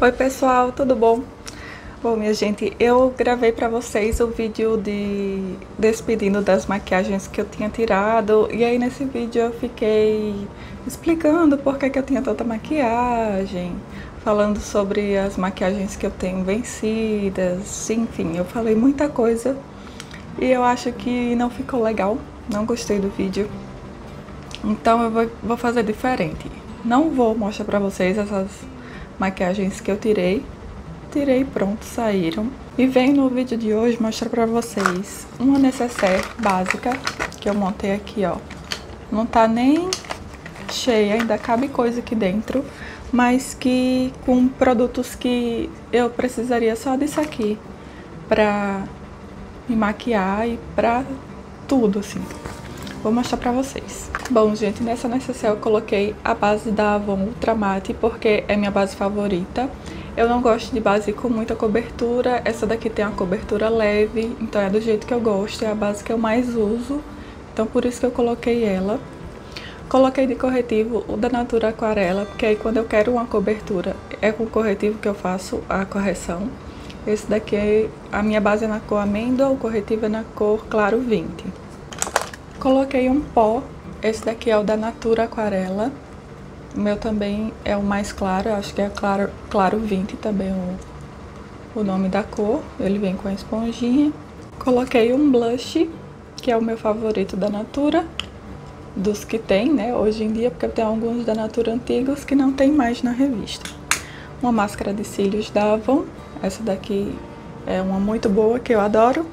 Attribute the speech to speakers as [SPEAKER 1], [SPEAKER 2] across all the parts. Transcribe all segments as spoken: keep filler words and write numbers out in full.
[SPEAKER 1] Oi pessoal, tudo bom? Bom, minha gente, eu gravei pra vocês o vídeo de despedindo das maquiagens que eu tinha tirado. E aí nesse vídeo eu fiquei explicando por que que eu tinha tanta maquiagem, falando sobre as maquiagens que eu tenho vencidas, enfim, eu falei muita coisa. E eu acho que não ficou legal, não gostei do vídeo. Então eu vou, vou fazer diferente. Não vou mostrar pra vocês essas maquiagens que eu tirei. Tirei, pronto, saíram. E venho no vídeo de hoje mostrar pra vocês uma necessaire básica que eu montei aqui, ó. Não tá nem cheia, ainda cabe coisa aqui dentro, mas que com produtos que eu precisaria só disso aqui pra me maquiar e pra tudo, assim. Vou mostrar pra vocês. Bom, gente, nessa necessaire eu coloquei a base da Avon Ultra Matte, porque é minha base favorita. Eu não gosto de base com muita cobertura, essa daqui tem uma cobertura leve, então é do jeito que eu gosto, é a base que eu mais uso, então por isso que eu coloquei ela. Coloquei de corretivo o da Natura Aquarela, porque aí quando eu quero uma cobertura, é com corretivo que eu faço a correção. Esse daqui, é, a minha base é na cor amêndoa, o corretivo é na cor claro vinte. Coloquei um pó, esse daqui é o da Natura Aquarela. O meu também é o mais claro, eu acho que é claro, claro vinte também o, o nome da cor. Ele vem com a esponjinha. Coloquei um blush, que é o meu favorito da Natura, dos que tem, né, hoje em dia, porque tem alguns da Natura antigos que não tem mais na revista. Uma máscara de cílios da Avon, essa daqui é uma muito boa, que eu adoro.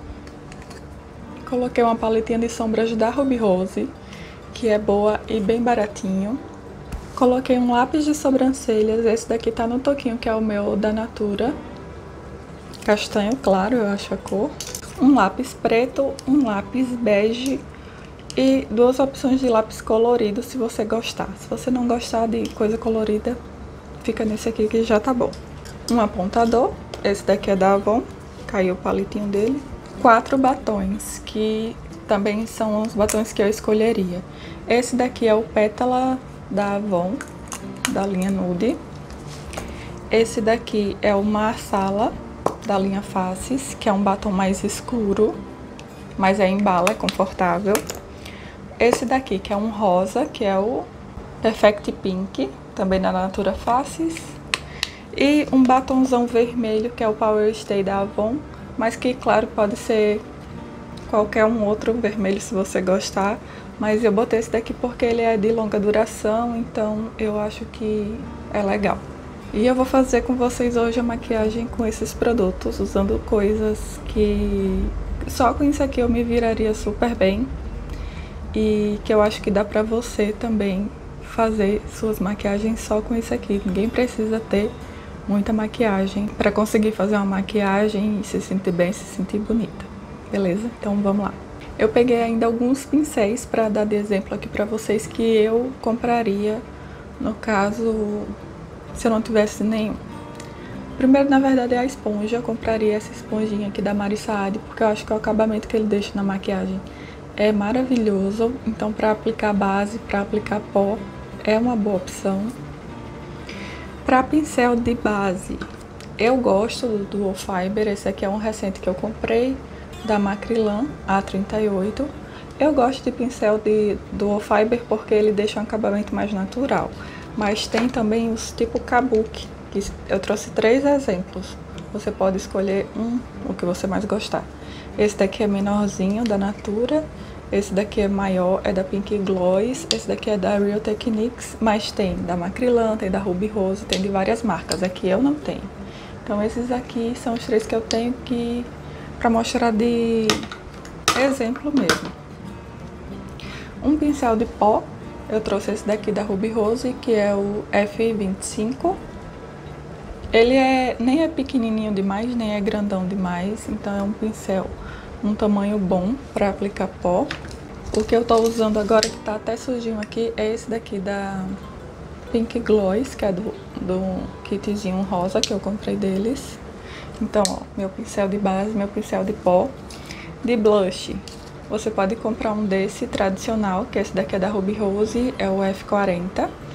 [SPEAKER 1] Coloquei uma paletinha de sombras da Ruby Rose, que é boa e bem baratinho. Coloquei um lápis de sobrancelhas, esse daqui tá no toquinho, que é o meu da Natura. Castanho claro, eu acho a cor. Um lápis preto, um lápis bege e duas opções de lápis colorido, se você gostar. Se você não gostar de coisa colorida, fica nesse aqui que já tá bom. Um apontador, esse daqui é da Avon, caiu o palitinho dele. Quatro batons, que também são os batons que eu escolheria. Esse daqui é o Pétala da Avon, da linha Nude. Esse daqui é o Marsala, da linha Faces, que é um batom mais escuro, mas é em bala, é confortável. Esse daqui, que é um rosa, que é o Perfect Pink, também da Natura Faces. E um batomzão vermelho, que é o Power Stay da Avon, mas que, claro, pode ser qualquer um outro vermelho se você gostar. Mas eu botei esse daqui porque ele é de longa duração, então eu acho que é legal. E eu vou fazer com vocês hoje a maquiagem com esses produtos, usando coisas que só com isso aqui eu me viraria super bem. E que eu acho que dá pra você também fazer suas maquiagens só com isso aqui. Ninguém precisa ter muita maquiagem pra conseguir fazer uma maquiagem e se sentir bem, se sentir bonita. Beleza? Então vamos lá. Eu peguei ainda alguns pincéis para dar de exemplo aqui para vocês que eu compraria, no caso, se eu não tivesse nenhum. Primeiro, na verdade, é a esponja. Eu compraria essa esponjinha aqui da Mari Saad, porque eu acho que o acabamento que ele deixa na maquiagem é maravilhoso. Então, para aplicar base, para aplicar pó, é uma boa opção. Para pincel de base, eu gosto do Duo Fiber. Esse aqui é um recente que eu comprei, da Macrylan A trinta e oito. Eu gosto de pincel de Duo Fiber porque ele deixa um acabamento mais natural. Mas tem também os tipo Kabuki, que eu trouxe três exemplos. Você pode escolher um, o que você mais gostar. Esse daqui é menorzinho, da Natura. Esse daqui é maior, é da Pink Gloss. Esse daqui é da Real Techniques, mas tem da Macrylan, tem da Ruby Rose, tem de várias marcas. Aqui eu não tenho. Então esses aqui são os três que eu tenho que... para mostrar de exemplo mesmo. Um pincel de pó, eu trouxe esse daqui da Ruby Rose, que é o F vinte e cinco. Ele é, nem é pequenininho demais, nem é grandão demais, então é um pincel, um tamanho bom para aplicar pó. O que eu tô usando agora, que tá até sujinho aqui, é esse daqui da Pink Gloss, que é do, do kitzinho rosa que eu comprei deles. Então, ó, meu pincel de base, meu pincel de pó. De blush, você pode comprar um desse tradicional, que esse daqui é da Ruby Rose, é o F quarenta.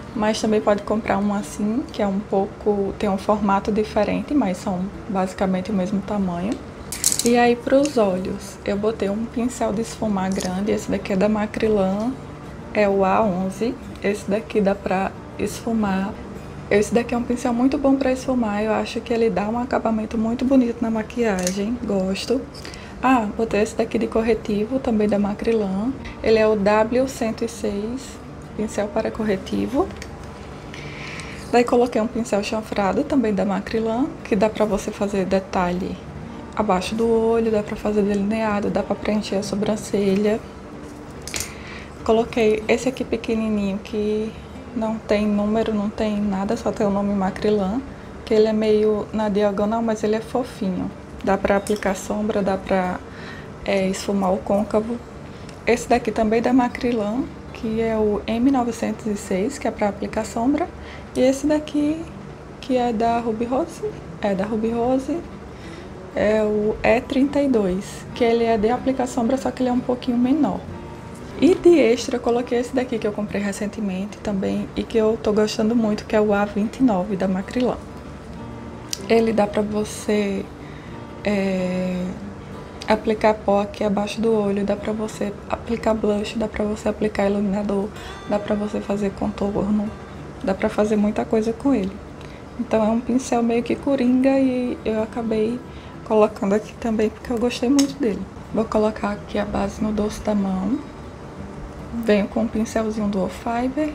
[SPEAKER 1] mas também pode comprar um assim, que é um pouco, tem um formato diferente, mas são basicamente o mesmo tamanho. E aí para os olhos, eu botei um pincel de esfumar grande, esse daqui é da Macrylan, é o A onze, esse daqui dá pra esfumar. Esse daqui é um pincel muito bom para esfumar, eu acho que ele dá um acabamento muito bonito na maquiagem, gosto. Ah, botei esse daqui de corretivo, também da Macrylan, ele é o W cento e seis, pincel para corretivo. Daí coloquei um pincel chanfrado, também da Macrylan, que dá pra você fazer detalhe abaixo do olho, dá pra fazer delineado, dá pra preencher a sobrancelha. Coloquei esse aqui pequenininho que não tem número, não tem nada, só tem o nome Macrylan, que ele é meio na diagonal, mas ele é fofinho. Dá pra aplicar sombra, dá pra é, esfumar o côncavo. Esse daqui também da Macrylan, que é o M novecentos e seis, que é pra aplicar sombra. E esse daqui, que é da Ruby Rose, é da Ruby Rose, é o E trinta e dois, que ele é de aplicar sombra, só que ele é um pouquinho menor. E de extra eu coloquei esse daqui que eu comprei recentemente também e que eu tô gostando muito, que é o A vinte e nove da Macrylan. Ele dá pra você é, aplicar pó aqui abaixo do olho, dá pra você aplicar blush, dá pra você aplicar iluminador, dá pra você fazer contorno, dá pra fazer muita coisa com ele. Então é um pincel meio que coringa e eu acabei colocando aqui também porque eu gostei muito dele. Vou colocar aqui a base no dorso da mão. Venho com um pincelzinho Dual Fiber.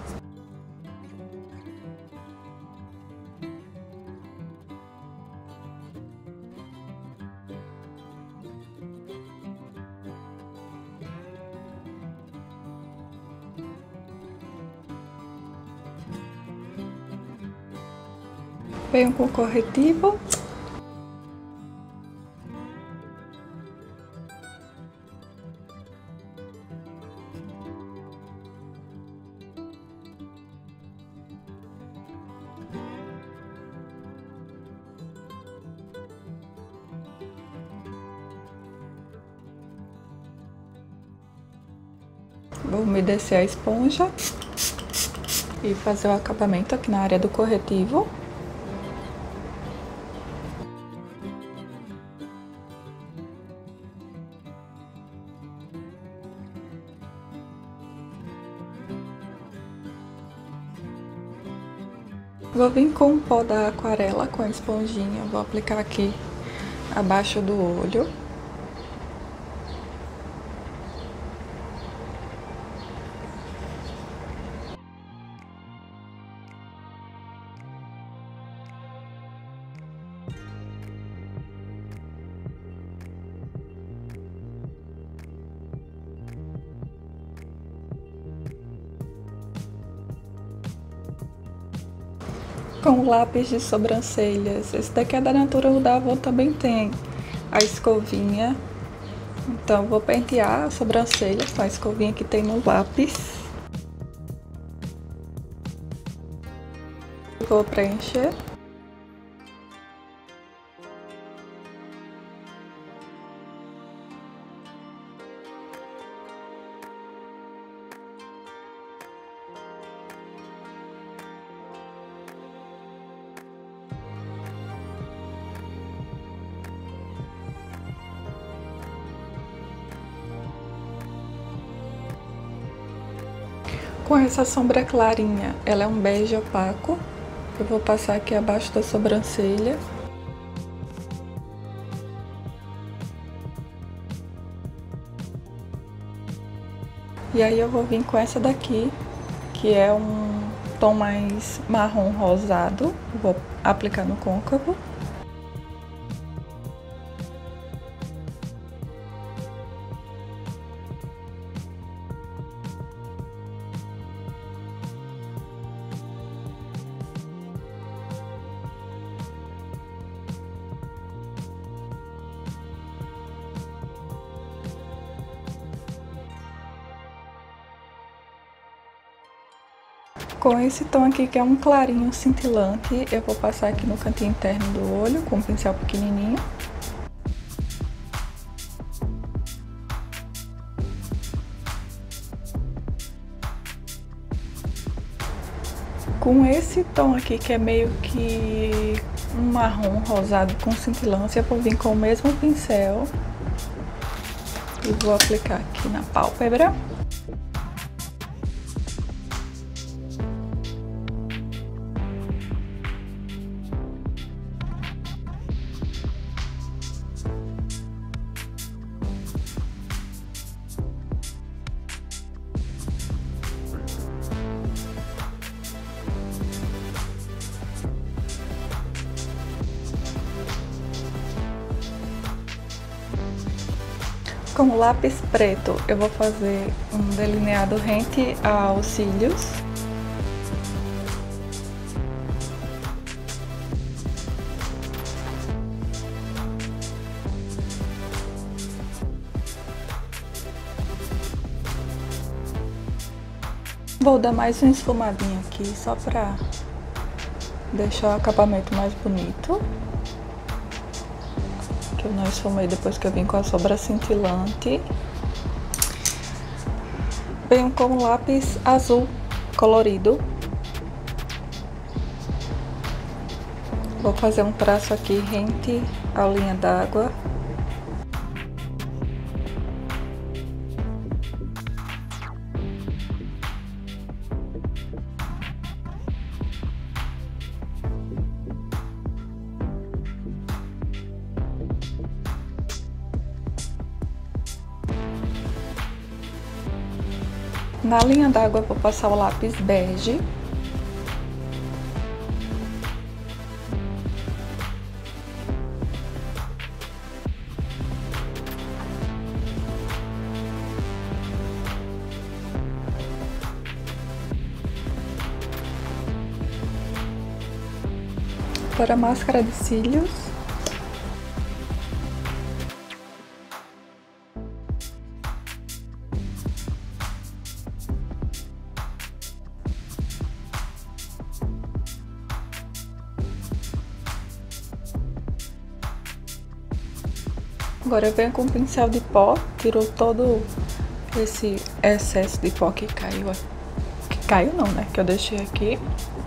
[SPEAKER 1] Venho com corretivo. Vou umedecer a esponja e fazer o acabamento aqui na área do corretivo. Vou vir com o pó da aquarela com a esponjinha, vou aplicar aqui abaixo do olho. Com o lápis de sobrancelhas, esse daqui é da Natura, da Avon também tem a escovinha. Então vou pentear a sobrancelha com a escovinha que tem no lápis. Vou preencher. Com essa sombra clarinha, ela é um bege opaco. Eu vou passar aqui abaixo da sobrancelha. E aí eu vou vir com essa daqui, que é um tom mais marrom rosado. Vou aplicar no côncavo. Com esse tom aqui, que é um clarinho cintilante, eu vou passar aqui no cantinho interno do olho com um pincel pequenininho. Com esse tom aqui, que é meio que um marrom rosado com cintilância, eu vou vir com o mesmo pincel e vou aplicar aqui na pálpebra. Com o lápis preto, eu vou fazer um delineado rente aos cílios. Vou dar mais um esfumadinho aqui, só pra deixar o acabamento mais bonito. Eu não esfumei depois que eu vim com a sombra cintilante. Venho com o lápis azul colorido. Vou fazer um traço aqui rente à linha d'água. Na linha d'água eu vou passar o lápis bege. Para a máscara de cílios. Agora eu venho com um pincel de pó, tirou todo esse excesso de pó que caiu, que caiu não, né, que eu deixei aqui.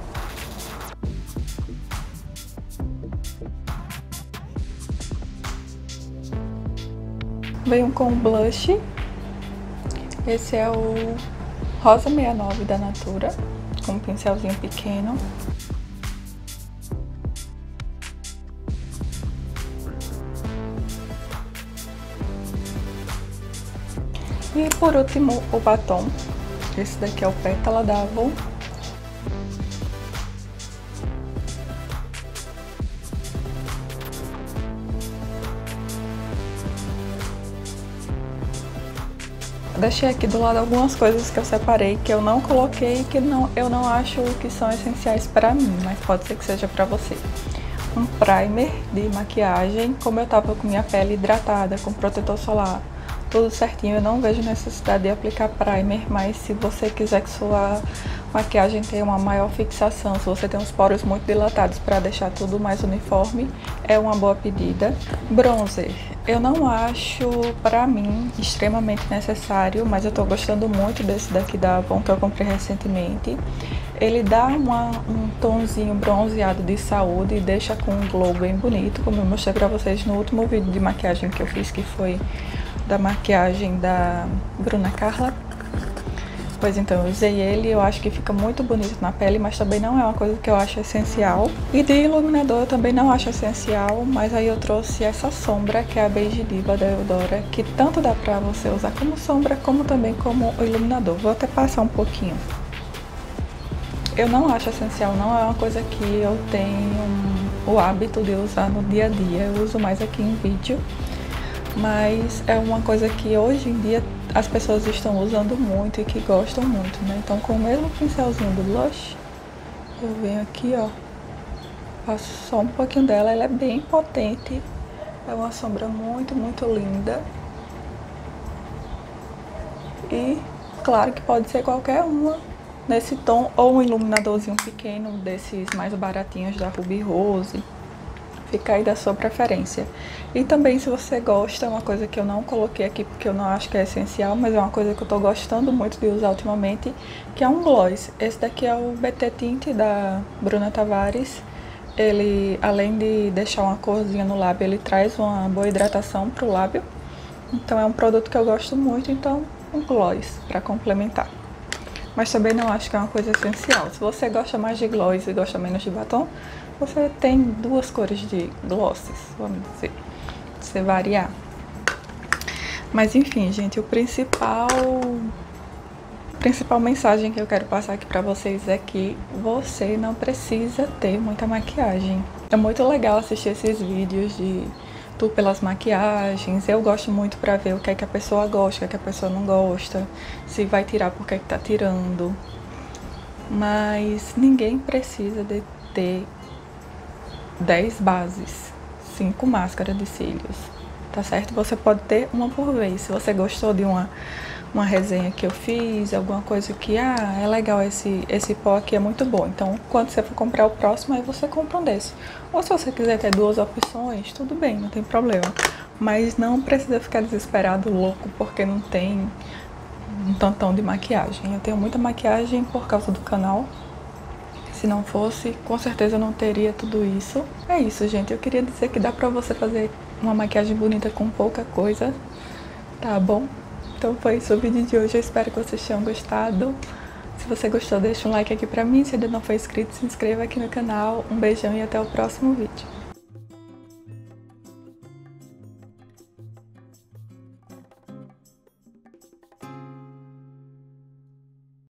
[SPEAKER 1] Venho com blush, esse é o Rosa sessenta e nove da Natura, com um pincelzinho pequeno. E por último, o batom. Esse daqui é o Pétala da Avon. Deixei aqui do lado algumas coisas que eu separei, que eu não coloquei, que não, eu não acho que são essenciais pra mim, mas pode ser que seja pra você. Um primer de maquiagem, como eu tava com minha pele hidratada, com protetor solar, tudo certinho, eu não vejo necessidade de aplicar primer, mas se você quiser que sua maquiagem tenha uma maior fixação, se você tem os poros muito dilatados para deixar tudo mais uniforme, é uma boa pedida. Bronzer, eu não acho pra mim extremamente necessário, mas eu tô gostando muito desse daqui da Avon que eu comprei recentemente. Ele dá uma, um tonzinho bronzeado de saúde e deixa com um glow bem bonito, como eu mostrei pra vocês no último vídeo de maquiagem que eu fiz, que foi da maquiagem da Bruna Carla. Pois então, eu usei ele, eu acho que fica muito bonito na pele, mas também não é uma coisa que eu acho essencial. E de iluminador eu também não acho essencial, mas aí eu trouxe essa sombra, que é a Beige Diva da Eudora, que tanto dá pra você usar como sombra, como também como iluminador. Vou até passar um pouquinho. Eu não acho essencial, não é uma coisa que eu tenho o hábito de usar no dia a dia, eu uso mais aqui em vídeo. Mas é uma coisa que hoje em dia as pessoas estão usando muito e que gostam muito, né? Então com o mesmo pincelzinho do blush, eu venho aqui, ó, passo só um pouquinho dela, ela é bem potente, é uma sombra muito, muito linda. E claro que pode ser qualquer uma nesse tom, ou um iluminadorzinho pequeno desses mais baratinhos da Ruby Rose, Fica aí da sua preferência. E também, se você gosta, é uma coisa que eu não coloquei aqui porque eu não acho que é essencial, mas é uma coisa que eu tô gostando muito de usar ultimamente, que é um gloss. Esse daqui é o B T Tint da Bruna Tavares. Ele, além de deixar uma corzinha no lábio, ele traz uma boa hidratação pro lábio. Então é um produto que eu gosto muito, então um gloss para complementar. Mas também não acho que é uma coisa essencial. Se você gosta mais de gloss e gosta menos de batom, você tem duas cores de glosses, vamos dizer, você variar. Mas enfim, gente, o principal, a principal mensagem que eu quero passar aqui pra vocês é que você não precisa ter muita maquiagem. É muito legal assistir esses vídeos de tu pelas maquiagens. Eu gosto muito pra ver o que é que a pessoa gosta, o que é que a pessoa não gosta, se vai tirar, por que é que tá tirando. Mas ninguém precisa de ter dez bases, cinco máscaras de cílios, tá certo? Você pode ter uma por vez. Se você gostou de uma, uma resenha que eu fiz, alguma coisa que, ah, é legal, esse, esse pó aqui é muito bom, então quando você for comprar o próximo, aí você compra um desse. Ou se você quiser ter duas opções, tudo bem, não tem problema. Mas não precisa ficar desesperado, louco, porque não tem um tantão de maquiagem. Eu tenho muita maquiagem por causa do canal. Se não fosse, com certeza eu não teria tudo isso. É isso, gente. Eu queria dizer que dá pra você fazer uma maquiagem bonita com pouca coisa, tá bom? Então foi isso o vídeo de hoje. Eu espero que vocês tenham gostado. Se você gostou, deixa um like aqui pra mim. Se ainda não for inscrito, se inscreva aqui no canal. Um beijão e até o próximo vídeo.